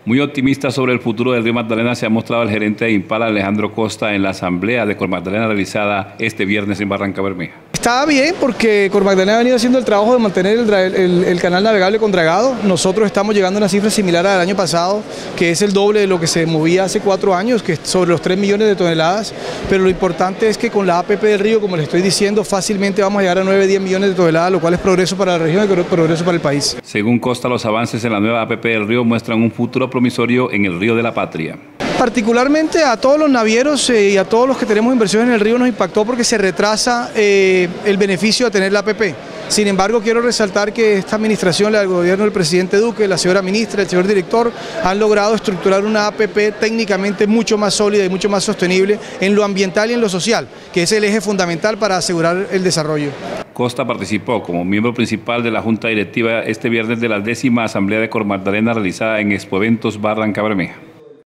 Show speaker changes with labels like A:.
A: Muy optimista sobre el futuro del río Magdalena se ha mostrado el gerente de Impala, Alejandro Costa, en la asamblea de Cormagdalena realizada este viernes en Barrancabermeja.
B: Está bien porque Cormagdalena ha venido haciendo el trabajo de mantener el canal navegable con dragado. Nosotros estamos llegando a una cifra similar al año pasado, que es el doble de lo que se movía hace 4 años, que es sobre los 3 millones de toneladas. Pero lo importante es que con la APP del río, como les estoy diciendo, fácilmente vamos a llegar a 9-10 millones de toneladas, lo cual es progreso para la región y progreso para el país.
A: Según Costa, los avances en la nueva APP del río muestran un futuro promisorio en el río de la patria.
B: Particularmente a todos los navieros y a todos los que tenemos inversiones en el río nos impactó porque se retrasa el beneficio de tener la APP. Sin embargo, quiero resaltar que esta administración, el gobierno del presidente Duque, la señora ministra, el señor director, han logrado estructurar una APP técnicamente mucho más sólida y mucho más sostenible en lo ambiental y en lo social, que es el eje fundamental para asegurar el desarrollo.
A: Costa participó como miembro principal de la Junta Directiva este viernes de la 10ª Asamblea de Cormagdalena realizada en Expoeventos Barrancabermeja.